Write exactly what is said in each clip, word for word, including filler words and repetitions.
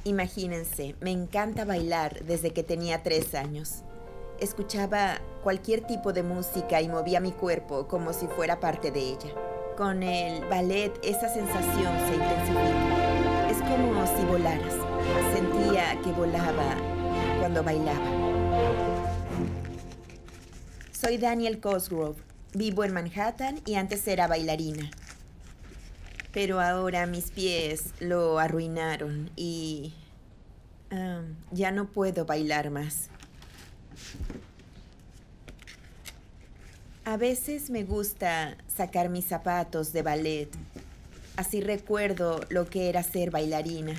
Imagínense, me encanta bailar desde que tenía tres años. Escuchaba cualquier tipo de música y movía mi cuerpo como si fuera parte de ella. Con el ballet, esa sensación se intensifica. Es como si volaras. Sentía que volaba cuando bailaba. Soy Danielle Cosgrove. Vivo en Manhattan y antes era bailarina. Pero ahora mis pies lo arruinaron y um, ya no puedo bailar más. A veces me gusta sacar mis zapatos de ballet. Así recuerdo lo que era ser bailarina.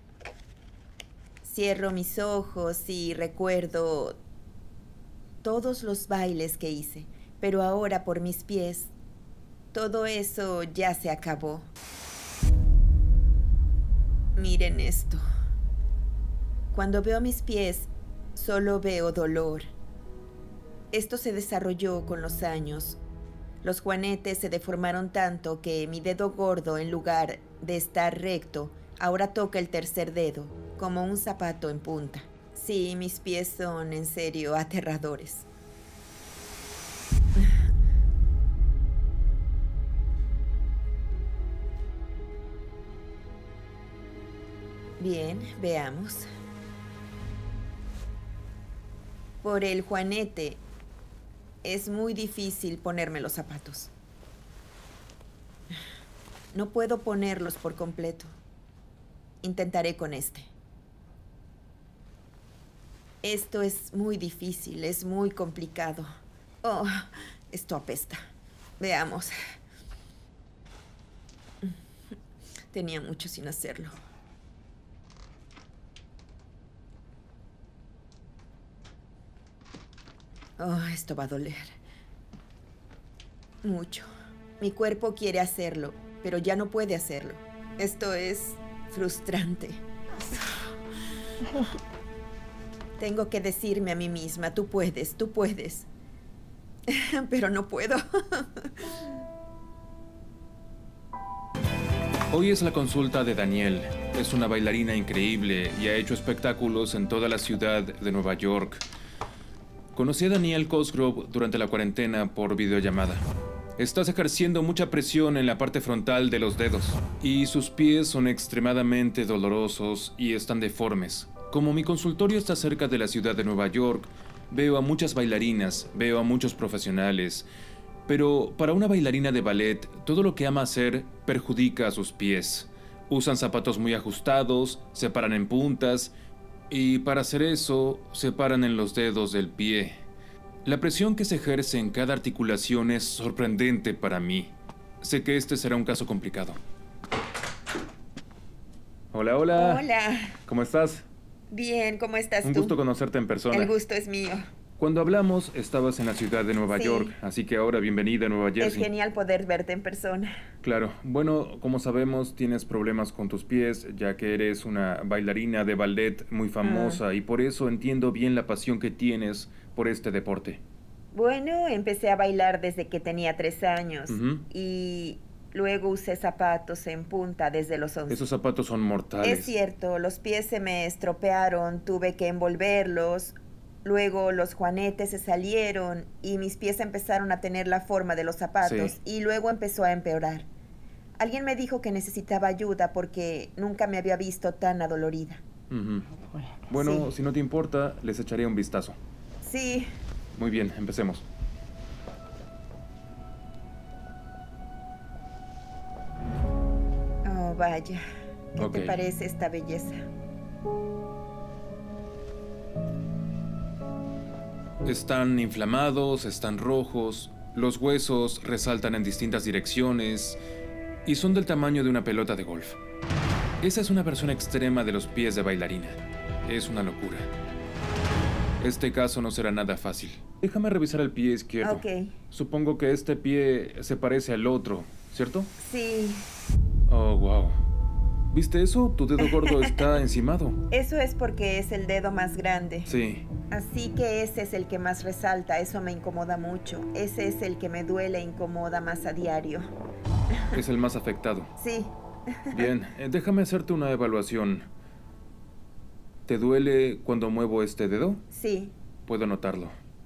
Cierro mis ojos y recuerdo todos los bailes que hice, pero ahora por mis pies, todo eso ya se acabó. Miren esto. Cuando veo mis pies, solo veo dolor. Esto se desarrolló con los años. Los juanetes se deformaron tanto que mi dedo gordo, en lugar de estar recto, ahora toca el tercer dedo, como un zapato en punta. Sí, mis pies son en serio aterradores. Bien, veamos. Por el juanete es muy difícil ponerme los zapatos. No puedo ponerlos por completo. Intentaré con este. Esto es muy difícil, es muy complicado. Oh, esto apesta. Veamos. Tenía mucho sin hacerlo. Oh, esto va a doler. Mucho. Mi cuerpo quiere hacerlo, pero ya no puede hacerlo. Esto es frustrante. Tengo que decirme a mí misma, tú puedes, tú puedes. Pero no puedo. Hoy es la consulta de Danielle. Es una bailarina increíble y ha hecho espectáculos en toda la ciudad de Nueva York. Conocí a Danielle Cosgrove durante la cuarentena por videollamada. Estás ejerciendo mucha presión en la parte frontal de los dedos y sus pies son extremadamente dolorosos y están deformes. Como mi consultorio está cerca de la ciudad de Nueva York, veo a muchas bailarinas, veo a muchos profesionales, pero para una bailarina de ballet, todo lo que ama hacer perjudica a sus pies. Usan zapatos muy ajustados, se paran en puntas, y para hacer eso, se paran en los dedos del pie. La presión que se ejerce en cada articulación es sorprendente para mí. Sé que este será un caso complicado. Hola, hola. Hola. ¿Cómo estás? Bien, ¿cómo estás tú? Un gusto conocerte en persona. El gusto es mío. Cuando hablamos, estabas en la ciudad de Nueva Sí. York, así que ahora bienvenida a Nueva Jersey. Es genial poder verte en persona. Claro. Bueno, como sabemos, tienes problemas con tus pies, ya que eres una bailarina de ballet muy famosa, Ah. y por eso entiendo bien la pasión que tienes por este deporte. Bueno, empecé a bailar desde que tenía tres años. Ujú. Y luego usé zapatos en punta desde los once. Esos zapatos son mortales. Es cierto, los pies se me estropearon, tuve que envolverlos. Luego los juanetes se salieron y mis pies empezaron a tener la forma de los zapatos. Sí. Y luego empezó a empeorar. Alguien me dijo que necesitaba ayuda porque nunca me había visto tan adolorida. Ujú. Bueno, Sí. si no te importa, les echaré un vistazo. Sí. Muy bien, empecemos. Oh, vaya. ¿Qué Ok. te parece esta belleza? Están inflamados, están rojos, los huesos resaltan en distintas direcciones y son del tamaño de una pelota de golf. Esa es una versión extrema de los pies de bailarina. Es una locura. Este caso no será nada fácil. Déjame revisar el pie izquierdo. Ok. Supongo que este pie se parece al otro, ¿cierto? Sí. Oh, wow. ¿Viste eso? Tu dedo gordo está encimado. Eso es porque es el dedo más grande. Sí. Así que ese es el que más resalta. Eso me incomoda mucho. Ese es el que me duele e incomoda más a diario. Es el más afectado. Sí. Bien, eh, déjame hacerte una evaluación. ¿Te duele cuando muevo este dedo? Sí. Puedo notarlo.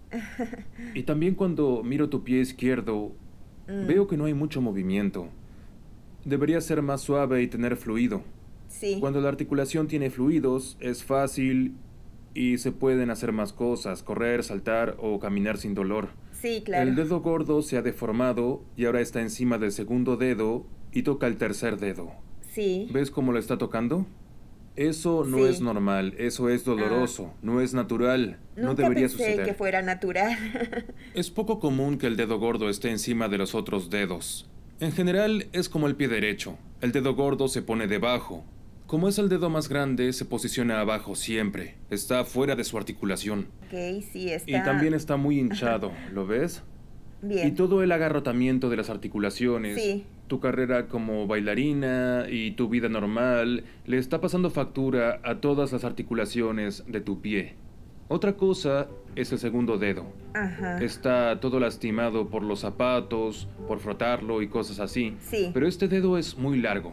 Y también cuando miro tu pie izquierdo, mm. veo que no hay mucho movimiento. Debería ser más suave y tener fluido. Sí. Cuando la articulación tiene fluidos, es fácil y se pueden hacer más cosas, correr, saltar o caminar sin dolor. Sí, claro. El dedo gordo se ha deformado y ahora está encima del segundo dedo y toca el tercer dedo. Sí. ¿Ves cómo lo está tocando? Eso no sí. es normal, eso es doloroso, ah. no es natural, Nunca no debería pensé suceder. que fuera natural. Es poco común que el dedo gordo esté encima de los otros dedos. En general es como el pie derecho, el dedo gordo se pone debajo. Como es el dedo más grande, se posiciona abajo siempre, está fuera de su articulación. Ok, sí está. Y también está muy hinchado, ¿lo ves? Bien. Y todo el agarrotamiento de las articulaciones, sí. tu carrera como bailarina y tu vida normal, le está pasando factura a todas las articulaciones de tu pie. Otra cosa es el segundo dedo. Ajá. Está todo lastimado por los zapatos, por frotarlo y cosas así. Sí. Pero este dedo es muy largo.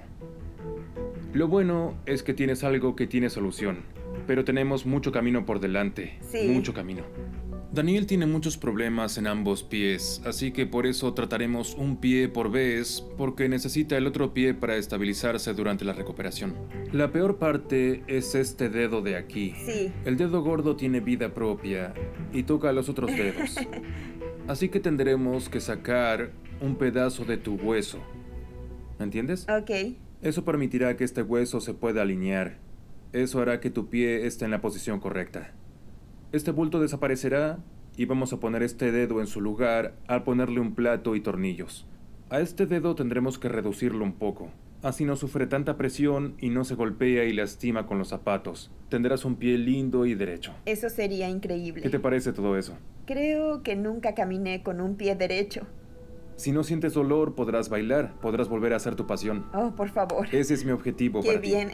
Lo bueno es que tienes algo que tiene solución, pero tenemos mucho camino por delante. Sí. Mucho camino. Daniel tiene muchos problemas en ambos pies, así que por eso trataremos un pie por vez, porque necesita el otro pie para estabilizarse durante la recuperación. La peor parte es este dedo de aquí. Sí. El dedo gordo tiene vida propia y toca a los otros dedos. Así que tendremos que sacar un pedazo de tu hueso. ¿Me entiendes? Ok. Eso permitirá que este hueso se pueda alinear. Eso hará que tu pie esté en la posición correcta. Este bulto desaparecerá y vamos a poner este dedo en su lugar al ponerle un plato y tornillos. A este dedo tendremos que reducirlo un poco. Así no sufre tanta presión y no se golpea y lastima con los zapatos. Tendrás un pie lindo y derecho. Eso sería increíble. ¿Qué te parece todo eso? Creo que nunca caminé con un pie derecho. Si no sientes dolor, podrás bailar. Podrás volver a hacer tu pasión. Oh, por favor. Ese es mi objetivo Qué para bien. ti.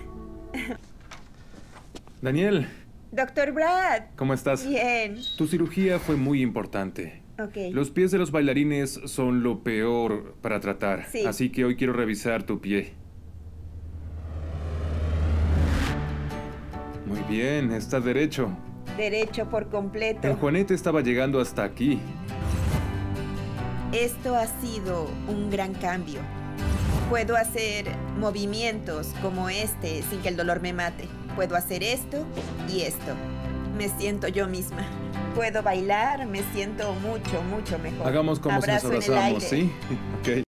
Daniel. Doctor Brad. ¿Cómo estás? Bien. Tu cirugía fue muy importante. Ok. Los pies de los bailarines son lo peor para tratar. Sí. Así que hoy quiero revisar tu pie. Muy bien, está derecho. Derecho por completo. El juanete estaba llegando hasta aquí. Esto ha sido un gran cambio. Puedo hacer movimientos como este sin que el dolor me mate. Puedo hacer esto y esto. Me siento yo misma. Puedo bailar, me siento mucho, mucho mejor. Hagamos como Abrazo si nos en el abrazamos, aire. ¿sí? Ok.